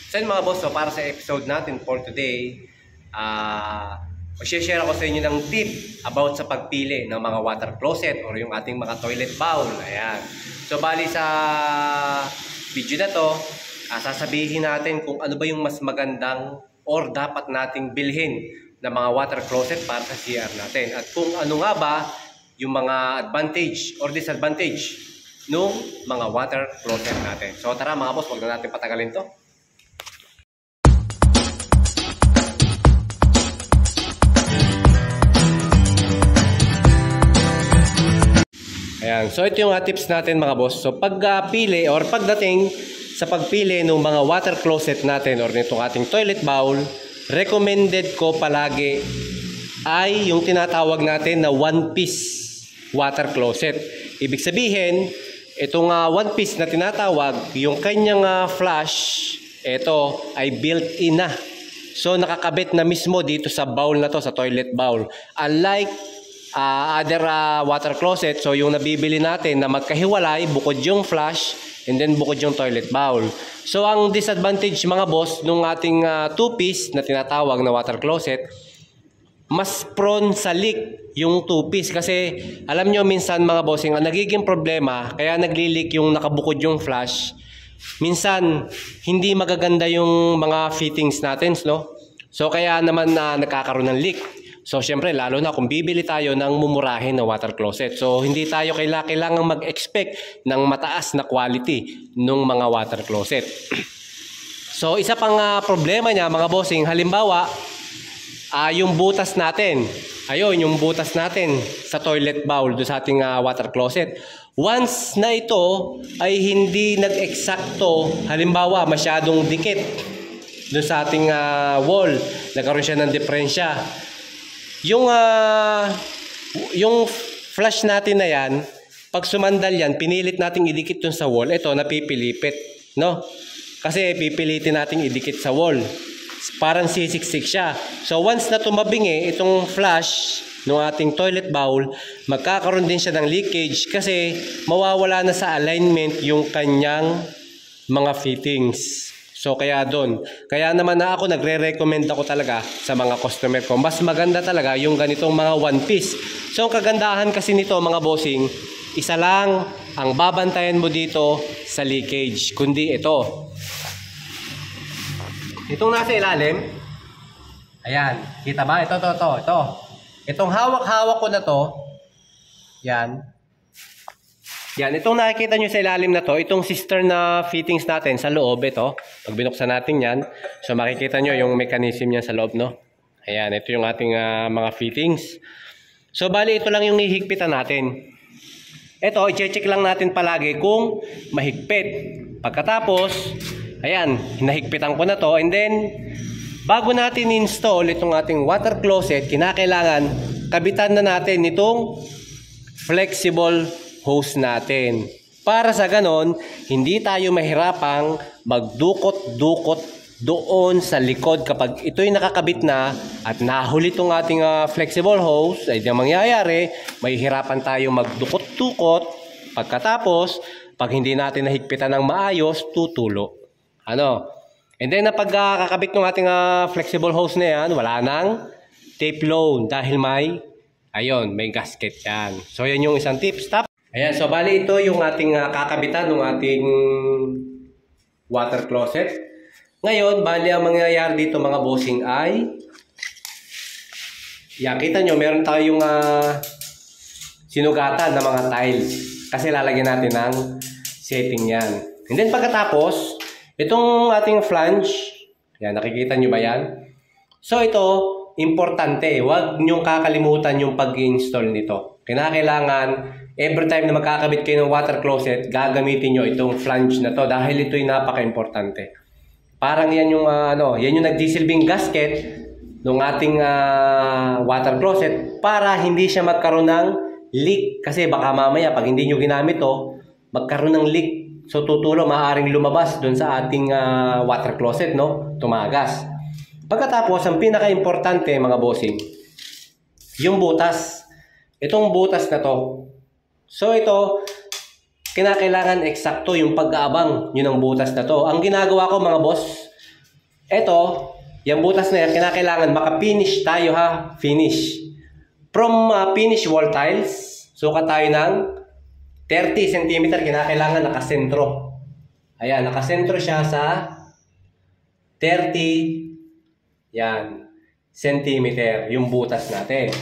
So yun mga boss, so para sa episode natin for today, share ako sa inyo ng tip about sa pagpili ng mga water closet or yung ating mga toilet bowl. Ayan. So bali sa video na to, sasabihin natin kung ano ba yung mas magandang or dapat nating bilhin na mga water closet para sa CR natin. At kung ano nga ba yung mga advantage or disadvantage nung mga water closet natin. So tara mga boss, wag na natin patagalin to. Ayan, so ito yung tips natin mga boss. So pagpili or pagdating sa pagpili ng mga water closet natin or nitong ating toilet bowl, recommended ko palagi ay yung tinatawag natin na one-piece water closet. Ibig sabihin, itong one-piece na tinatawag, yung kanyang flush, ito ay built-in na. So nakakabit na mismo dito sa bowl na to, sa toilet bowl. Unlike other water closet, so yung nabibili natin na magkahiwalay, bukod yung flush and then bukod yung toilet bowl. So ang disadvantage mga boss nung ating two-piece na tinatawag na water closet, mas prone sa leak yung two-piece kasi alam nyo minsan mga bossing, ang nagiging problema kaya nagli-leak yung nakabukod yung flush, minsan hindi magaganda yung mga fittings natin, no? So kaya naman nagkakaroon ng leak. So syempre lalo na kung bibili tayo ng mumurahin na water closet. So hindi tayo kailangang mag-expect ng mataas na quality ng mga water closet. So isa pang problema niya mga bossing, halimbawa yung butas natin. Ayun, yung butas natin sa toilet bowl do sa ating water closet. Once na ito ay hindi nag-eksakto, halimbawa masyadong dikit do sa ating wall, nagkaroon siya ng diferensya. Yung flush natin na yan, pag sumandal yan, pinilit nating idikit dun sa wall, ito napipilipit, no? Kasi pipilitin nating idikit sa wall. Parang sisiksik siya. So once na tumabingi itong flush ng ating toilet bowl, magkakaroon din siya ng leakage kasi mawawala na sa alignment yung kanyang mga fittings. So kaya doon, kaya naman na ako nagre-recommend ako talaga sa mga customer ko. Mas maganda talaga yung ganitong mga one piece. So ang kagandahan kasi nito mga bossing, isa lang ang babantayan mo dito sa leakage, kundi ito. Itong nasa ilalim, ayan, kita ba? Ito. Itong hawak-hawak ko na to, yan. Yan, itong nakikita nyo sa ilalim na to, itong cistern na fittings natin sa loob, ito. Pag binuksan natin yan, so makikita nyo yung mechanism niya sa loob, no? Ayan, ito yung ating mga fittings. So, bali, ito lang yung hihigpitan natin. Ito, i-check lang natin palagi kung mahigpit. Pagkatapos, ayan, hinahigpitan ko na to. And then, bago natin install itong ating water closet, kinakailangan kabitan na natin itong flexible hose natin. Para sa ganon, hindi tayo mahirapang magdukot-dukot doon sa likod kapag ito'y nakakabit na at nahuli itong ating flexible hose, ay yung mangyayari, mahihirapan tayo magdukot-dukot. Pagkatapos, pag hindi natin nahigpitan ng maayos, tutulo. Ano? And then, pag kakabit ng ating flexible hose na yan, wala nang tape load dahil may gasket yan. So, yan yung isang tip. Stop. Ayan, so bali ito yung ating kakabitan ng ating water closet. Ngayon, bali ang mangyayari dito mga bossing ay, yan, kita nyo, meron tayong sinugatan na mga tiles. Kasi lalagyan natin ng setting yan. And then pagkatapos, itong ating flange, yan, nakikita nyo ba yan? So ito, importante, huwag nyong kakalimutan yung pag-install nito. Kinakailangan, every time na magkakabit kayo ng water closet, gagamitin nyo itong flange na to dahil ito'y napaka-importante. Parang yan yung, yan yung nagdisilbing gasket ng ating water closet para hindi siya magkaroon ng leak. Kasi baka mamaya, pag hindi nyo ginamit to, magkaroon ng leak. So tutulo, maaaring lumabas doon sa ating water closet, no? Tumagas. Pagkatapos, ang pinaka-importante mga bossing, yung butas. Itong butas na to. So ito, kinakailangan eksakto yung pag-aabang yun ang butas na to. Ang ginagawa ko mga boss, Ito, yung butas na yan, kinakailangan maka-finish tayo ha. Finish. From finish wall tiles, sukat tayo ng 30 cm. Kinakailangan nakasentro. Ayan, nakasentro siya sa 30 centimeter yung butas natin.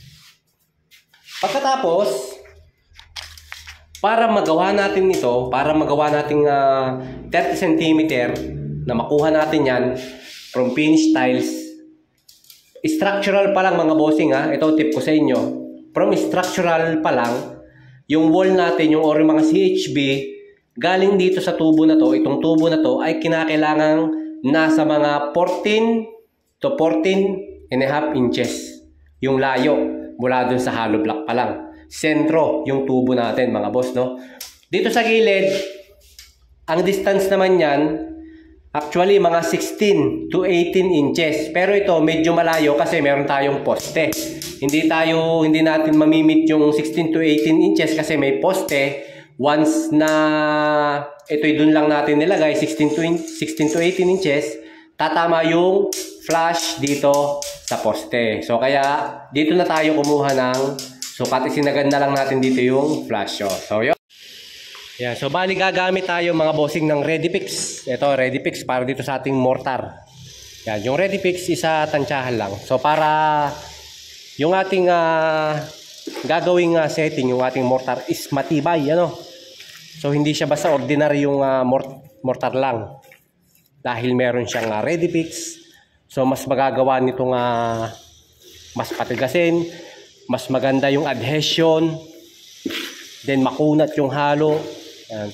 Pagkatapos, para magawa natin ito, para magawa natin 30 cm na makuha natin yan from finished tiles, structural pa lang mga bossing ha, ito tip ko sa inyo, from structural pa lang, yung wall natin, yung or mga CHB, galing dito sa tubo na to, itong tubo na to ay kinakailangang nasa mga 14 to 14 and a half inches yung layo mula dun sa hollow block pa lang. Sentro yung tubo natin mga boss, no? Dito sa gilid, ang distance naman yan, actually mga 16 to 18 inches. Pero ito medyo malayo kasi meron tayong poste. Hindi natin mamimit yung 16 to 18 inches kasi may poste. Once na ito'y dun lang natin nilagay, 16 to 18 inches, tatama yung flash dito sa poste. So kaya dito na tayo kumuha ng sukat. Isinagad na lang natin dito yung flash. So yun. Yeah, so bali gagamit tayo mga bossing ng Ready-Fix. Ito Ready-Fix para dito sa ating mortar. Yan, yung Ready-Fix isa tansyahan lang. So para yung ating gagawing setting, yung ating mortar is matibay, ano. So hindi siya basta ordinary yung mortar lang. Dahil meron siyang Ready-Fix. So mas magagawa nitong mas patigasin, mas maganda yung adhesion, then makunat yung halo. Yan.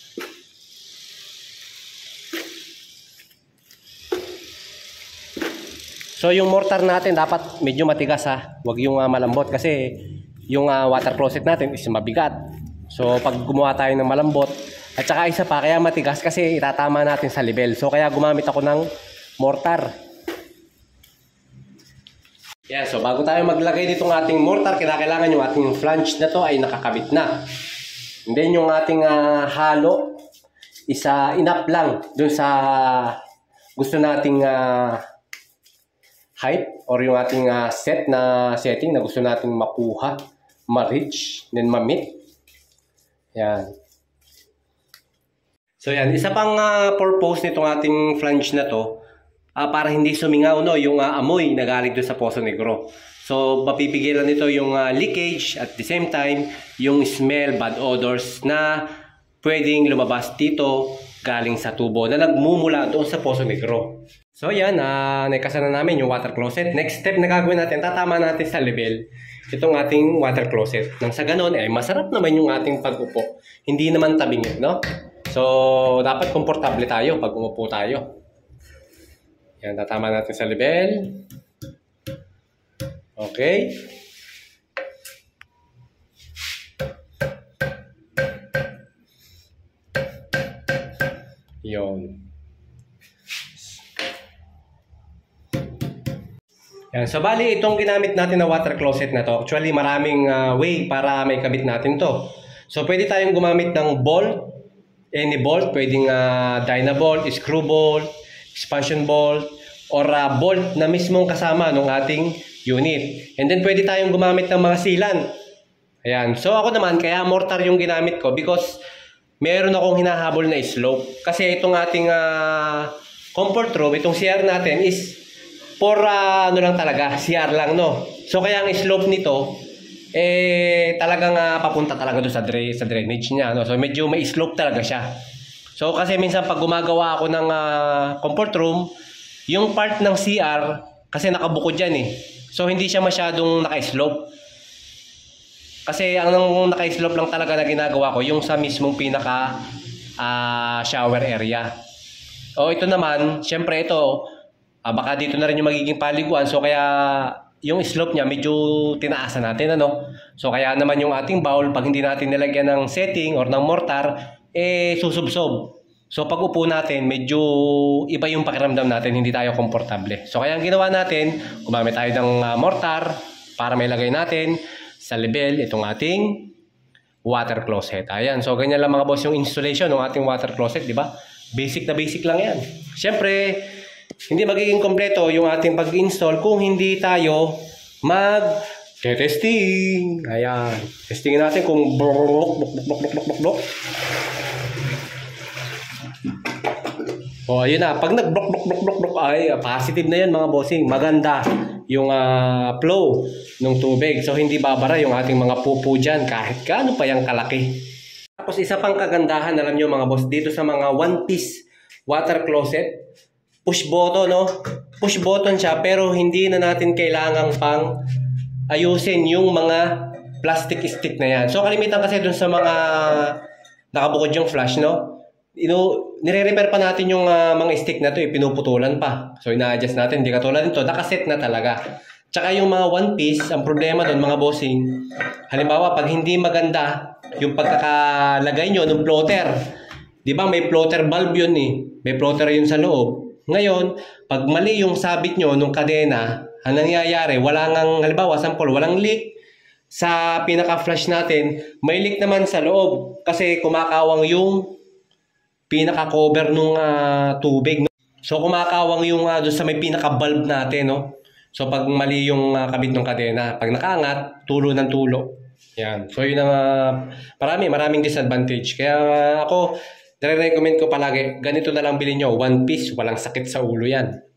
So yung mortar natin dapat medyo matigas ha. Huwag yung malambot kasi yung water closet natin is mabigat. So pag gumawa tayo ng malambot, at saka isa pa kaya matigas kasi itatama natin sa level. So kaya gumamit ako ng mortar. Yeah, so bago tayo maglagay nitong ating mortar, kailangan yung ating flange na to ay nakakabit na. And then yung ating halo, isa enough lang dun sa gusto nating height or yung ating setting na gusto nating makuha, ma-reach, then ma-meet. Yan. So yan, isa pang purpose nitong ating flange na to, para hindi sumingaw no, yung amoy na galing doon sa Poso Negro. So mapipigilan nito yung leakage at the same time yung smell, bad odors na pwedeng lumabas dito galing sa tubo na nagmumula doon sa Poso Negro. So yan, naikasa na namin yung water closet. Next step na gagawin natin, tatama natin sa level itong ating water closet. Nang sa ganon, masarap naman yung ating pag-upo. Hindi naman tabingit, no? So dapat komportable tayo pag umupo tayo. Yan, tatama natin sa level. Okay. Yun. Yan. So, bali, itong ginamit natin na water closet na to, actually, maraming way para may kabit natin to. So, pwede tayong gumamit ng bolt, any bolt, pwedeng dynabolt, screw bolt, expansion bolt, or bolt na mismong kasama ng ating unit. And then pwede tayong gumamit ng mga sealant. Ayan. So ako naman, kaya mortar yung ginamit ko because meron akong hinahabol na slope. Kasi itong ating comfort room, itong CR natin is for ano lang talaga, CR lang, no? So kaya ang slope nito, talagang papunta talaga doon sa drainage niya, no? So medyo may slope talaga siya. So kasi minsan pag gumagawa ako ng comfort room, yung part ng CR, kasi nakabukod yan So hindi siya masyadong naka-slope. Kasi ang naka-slope lang talaga na ginagawa ko, yung sa mismong pinaka shower area. O ito naman, syempre ito, baka dito na rin yung magiging paliguan. So kaya yung slope niya medyo tinaasan natin, ano? So kaya naman yung ating bowl, pag hindi natin nilagyan ng setting or ng mortar, susubsob. So pag upo natin, medyo iba yung pakiramdam natin, hindi tayo komportable. So kaya ang ginawa natin, gumamit tayo ng mortar para may lagay natin sa level itong ating water closet. Ayan, so ganyan lang mga boss yung installation ng ating water closet, di ba? Basic na basic lang yan. Siyempre, hindi magiging kompleto yung ating pag-install kung hindi tayo mag-testing. Ayan. Testingin natin kung blok. O, ayun na. Pag nag-blok, ay positive na yan mga bossing. Maganda yung flow ng tubig. So, hindi babara yung ating mga pupo dyan kahit gaano pa yung kalaki. Tapos, isa pang kagandahan, alam nyo mga boss, dito sa mga one-piece water closet, push button, no? Push button siya, pero hindi na natin kailangang pang ayusin yung mga plastic stick na yan. So, kalimitan kasi dun sa mga nakabukod yung flash, no? Nire-repair pa natin yung mga stick na to, pinuputulan pa. So, ina-adjust natin. Hindi katulad nito, nakaset na talaga. Tsaka yung mga one piece, ang problema doon mga bossing, halimbawa, pag hindi maganda yung pagkakalagay nyo ng floater, di ba may floater valve yun eh. May floater yun sa loob. Ngayon, pag mali yung sabit nyo nung kadena, ang nangyayari, halimbawa, sample, walang leak sa pinaka-flash natin, may leak naman sa loob kasi kumakawang yung pinaka-cover nung tubig. No? So, kumakawang yung doon sa may pinaka-bulb natin. No? So, pag mali yung kabit ng kadena, pag nakaangat, tulo ng tulo. Yan. So, yun ang maraming disadvantage. Kaya ako, nare-recommend ko palagi, ganito na lang bilhin nyo. One piece, walang sakit sa ulo yan.